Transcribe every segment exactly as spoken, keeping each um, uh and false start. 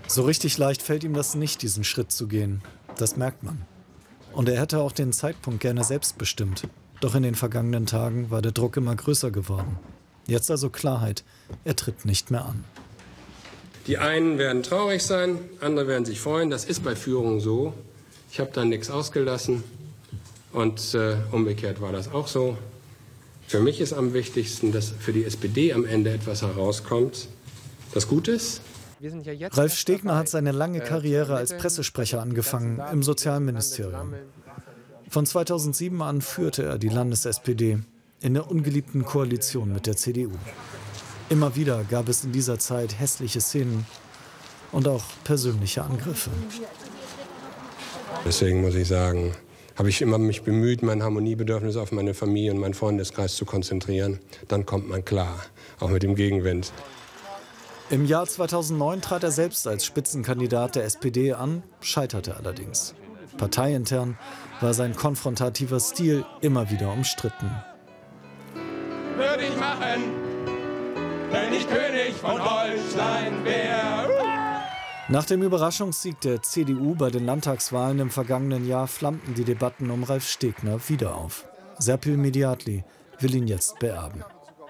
So richtig leicht fällt ihm das nicht, diesen Schritt zu gehen. Das merkt man. Und er hätte auch den Zeitpunkt gerne selbst bestimmt. Doch in den vergangenen Tagen war der Druck immer größer geworden. Jetzt also Klarheit. Er tritt nicht mehr an. Die einen werden traurig sein, andere werden sich freuen. Das ist bei Führung so. Ich habe da nichts ausgelassen. Und äh, umgekehrt war das auch so. Für mich ist am wichtigsten, dass für die S P D am Ende etwas herauskommt, das gut ist. Ralf Stegner hat seine lange Karriere als Pressesprecher angefangen im Sozialministerium. Von zweitausendsieben an führte er die Landes-S P D in der ungeliebten Koalition mit der C D U. Immer wieder gab es in dieser Zeit hässliche Szenen und auch persönliche Angriffe. Deswegen muss ich sagen, habe ich immer mich bemüht, mein Harmoniebedürfnis auf meine Familie und meinen Freundeskreis zu konzentrieren. Dann kommt man klar, auch mit dem Gegenwind. Im Jahr zweitausendneun trat er selbst als Spitzenkandidat der S P D an, scheiterte allerdings. Parteiintern war sein konfrontativer Stil immer wieder umstritten. Würde ich machen, wenn ich König von Holstein wäre. Nach dem Überraschungssieg der C D U bei den Landtagswahlen im vergangenen Jahr flammten die Debatten um Ralf Stegner wieder auf. Serpil Mediatli will ihn jetzt beerben.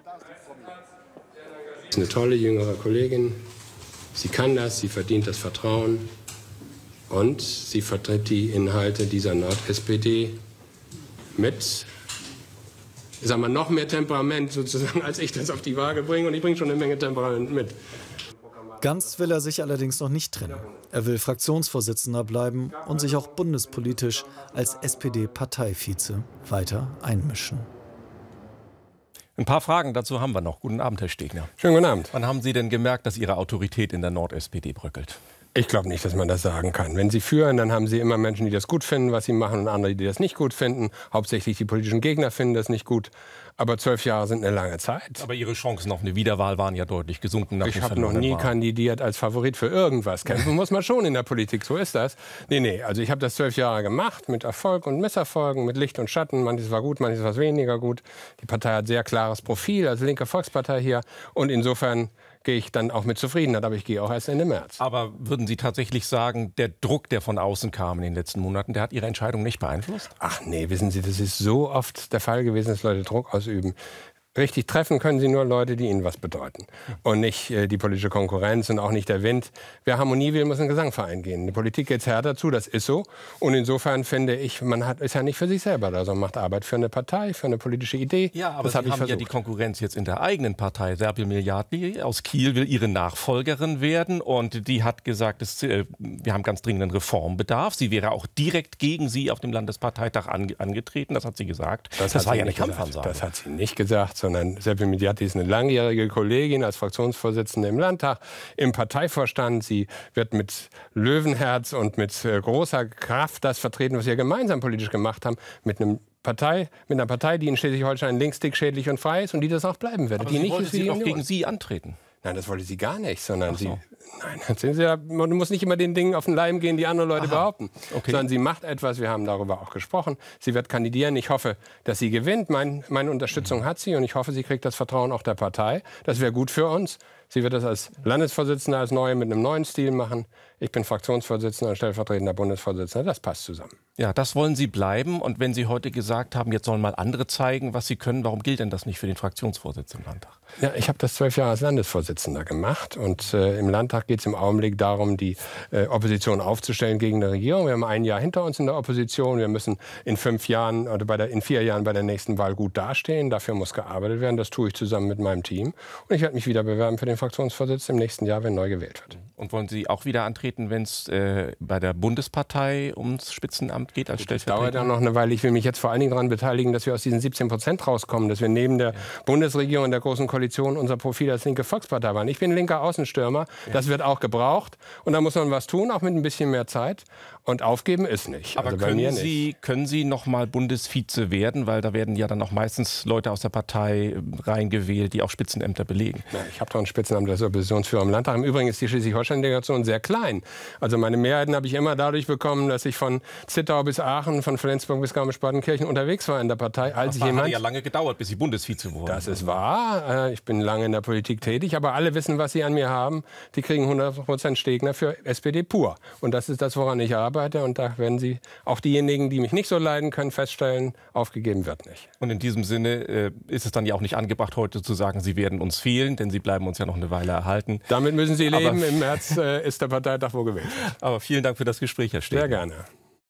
Sie ist eine tolle jüngere Kollegin. Sie kann das, sie verdient das Vertrauen. Und sie vertritt die Inhalte dieser Nord-S P D mit, sagen wir, noch mehr Temperament sozusagen, als ich das auf die Waage bringe. Und ich bringe schon eine Menge Temperament mit. Ganz will er sich allerdings noch nicht trennen. Er will Fraktionsvorsitzender bleiben und sich auch bundespolitisch als S P D-Parteivize weiter einmischen. Ein paar Fragen dazu haben wir noch. Guten Abend, Herr Stegner. Schönen guten Abend. Wann haben Sie denn gemerkt, dass Ihre Autorität in der Nord-S P D bröckelt? Ich glaube nicht, dass man das sagen kann. Wenn Sie führen, dann haben Sie immer Menschen, die das gut finden, was Sie machen, und andere, die das nicht gut finden. Hauptsächlich die politischen Gegner finden das nicht gut. Aber zwölf Jahre sind eine lange Zeit. Aber Ihre Chancen auf eine Wiederwahl waren ja deutlich gesunken. Nach ich habe noch nie kandidiert als Favorit für irgendwas. Kämpfen muss man schon in der Politik, so ist das. Nee, nee, also ich habe das zwölf Jahre gemacht, mit Erfolg und Misserfolgen, mit Licht und Schatten. Manches war gut, manches war weniger gut. Die Partei hat sehr klares Profil, als linke Volkspartei hier. Und insofern gehe ich dann auch mit Zufriedenheit, aber ich gehe auch erst Ende März. Aber würden Sie tatsächlich sagen, der Druck, der von außen kam in den letzten Monaten, der hat Ihre Entscheidung nicht beeinflusst? Ach nee, wissen Sie, das ist so oft der Fall gewesen, dass Leute Druck ausüben. Richtig treffen können Sie nur Leute, die Ihnen was bedeuten. Und nicht äh, die politische Konkurrenz und auch nicht der Wind. Wer Harmonie will, muss in den Gesangverein gehen. In der Politik geht es härter zu, das ist so. Und insofern finde ich, man hat, ist ja nicht für sich selber da, sondern macht Arbeit für eine Partei, für eine politische Idee. Ja, aber das Sie hab ich haben versucht. ja die Konkurrenz jetzt in der eigenen Partei. Serpil Mediatli aus Kiel will ihre Nachfolgerin werden. Und die hat gesagt, dass, äh, wir haben ganz dringenden Reformbedarf. Sie wäre auch direkt gegen Sie auf dem Landesparteitag an, angetreten. Das hat sie gesagt. Das, das war ja eine gesagt. Kampfansage. Das hat sie nicht gesagt, sondern Serpil Mediatli die ist eine langjährige Kollegin als Fraktionsvorsitzende im Landtag, im Parteivorstand. Sie wird mit Löwenherz und mit äh, großer Kraft das vertreten, was wir gemeinsam politisch gemacht haben, mit einem Partei, mit einer Partei, die in Schleswig-Holstein linksdick, schädlich und frei ist und die das auch bleiben wird. Aber die sie nicht wollte ist sie wie auch die gegen Sie antreten. Nein, das wollte sie gar nicht, sondern Ach so. sie, nein, sind sie ja, man muss nicht immer den Dingen auf den Leim gehen, die andere Leute Aha. behaupten, Okay. sondern sie macht etwas, wir haben darüber auch gesprochen, sie wird kandidieren, ich hoffe, dass sie gewinnt, mein, meine Unterstützung hat sie und ich hoffe, sie kriegt das Vertrauen auch der Partei, das wäre gut für uns. Sie wird das als Landesvorsitzende, als Neue mit einem neuen Stil machen. Ich bin Fraktionsvorsitzender und stellvertretender Bundesvorsitzender. Das passt zusammen. Ja, das wollen Sie bleiben. Und wenn Sie heute gesagt haben, jetzt sollen mal andere zeigen, was sie können, warum gilt denn das nicht für den Fraktionsvorsitz im Landtag? Ja, ich habe das zwölf Jahre als Landesvorsitzender gemacht. Und äh, im Landtag geht es im Augenblick darum, die äh, Opposition aufzustellen gegen die Regierung. Wir haben ein Jahr hinter uns in der Opposition. Wir müssen in fünf Jahren oder bei der, in vier Jahren bei der nächsten Wahl gut dastehen. Dafür muss gearbeitet werden. Das tue ich zusammen mit meinem Team. Und ich werde mich wieder bewerben für den Fraktionsvorsitz im nächsten Jahr, wenn neu gewählt wird. Und wollen Sie auch wieder antreten, wenn es äh, bei der Bundespartei ums Spitzenamt geht als Das Stellvertreter? dauert ja noch eine Weile. Ich will mich jetzt vor allen Dingen daran beteiligen, dass wir aus diesen siebzehn Prozent rauskommen, dass wir neben der ja. Bundesregierung und der Großen Koalition unser Profil als linke Volkspartei waren. Ich bin linker Außenstürmer. Ja. Das wird auch gebraucht. Und da muss man was tun, auch mit ein bisschen mehr Zeit. Und aufgeben ist nicht. Aber also bei können, mir Sie, nicht. können Sie noch mal Bundesvize werden? Weil da werden ja dann auch meistens Leute aus der Partei reingewählt, die auch Spitzenämter belegen. Ja, ich habe doch ein Spitzenamt als Oppositionsführer im Landtag. Im Übrigen ist die Schleswig-Holstein-Delegation sehr klein. Also meine Mehrheiten habe ich immer dadurch bekommen, dass ich von Zittau Zwickau bis Aachen, von Flensburg bis Garmisch-Partenkirchen unterwegs war in der Partei. Als das war, jemand, hat ja lange gedauert, bis Sie Bundesvize wurden. Das ist wahr. Ich bin lange in der Politik tätig, aber alle wissen, was sie an mir haben. Die kriegen hundert Prozent Stegner für S P D pur. Und das ist das, woran ich arbeite. Und da werden Sie, auch diejenigen, die mich nicht so leiden können, feststellen, aufgegeben wird nicht. Und in diesem Sinne äh, ist es dann ja auch nicht angebracht, heute zu sagen, Sie werden uns fehlen, denn Sie bleiben uns ja noch eine Weile erhalten. Damit müssen Sie leben. Aber im März äh, ist der Parteitag wohl gewählt. Aber vielen Dank für das Gespräch, Herr Stegner. Sehr gerne.